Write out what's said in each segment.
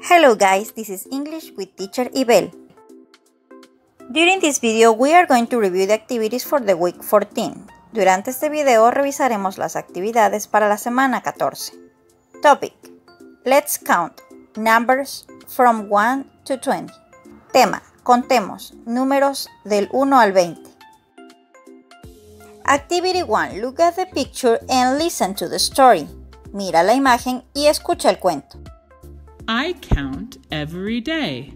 Hello guys, this is English with Teacher Ibel. During this video, we are going to review the activities for the week 14. Durante este video revisaremos las actividades para la semana 14. Topic: Let's count numbers from 1 to 20. Tema: contemos números del 1 al 20. Activity 1. Look at the picture and listen to the story. Mira la imagen y escucha el cuento. I count every day.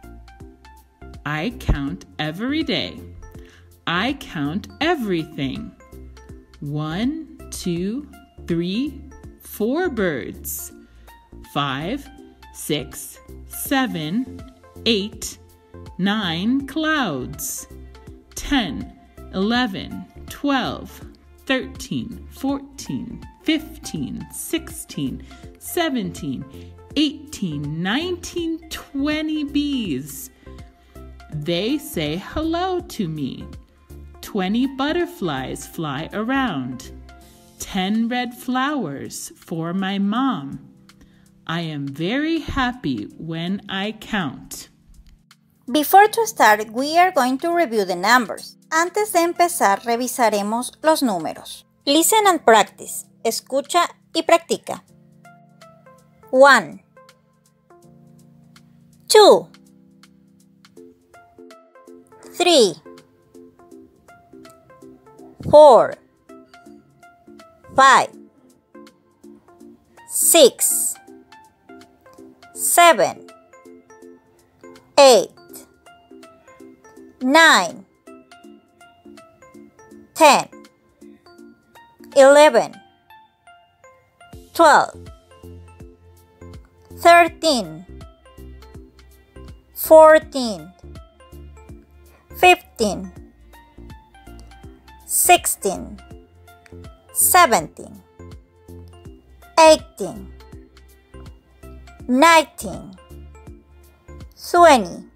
I count every day. I count everything. 1, 2, 3, 4 birds. 5, 6, 7, 8, 9 clouds. 10, 11, 12, 13, 14, 15, 16, 17, 18, 19, 20 bees. They say hello to me. 20 butterflies fly around. 10 red flowers for my mom. I am very happy when I count. Before to start, we are going to review the numbers. Antes de empezar, revisaremos los números. Listen and practice. Escucha y practica. 1, 2, 3, 4, 5, 6, 7, 8, 9, 10, 11, 12, 13, 14, 15, 16, 17, 18, 19, 20.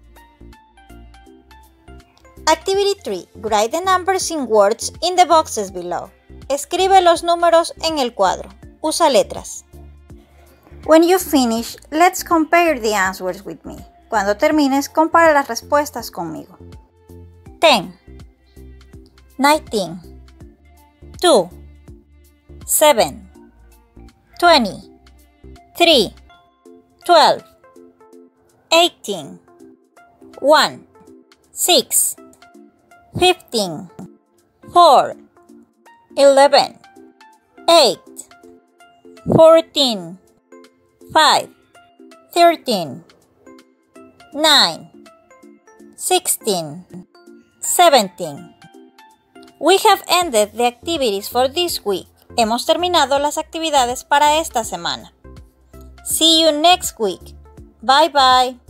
Activity 3. Write the numbers in words in the boxes below. Escribe los números en el cuadro. Usa letras. When you finish, let's compare the answers with me. Cuando termines, compara las respuestas conmigo. 10, 19, 2, 7, 20, 3, 12, 18, 1, 6, 15, 4, 11, 8, 14, 5, 13, 9, 16, 17. We have ended the activities for this week. Hemos terminado las actividades para esta semana. See you next week. Bye bye.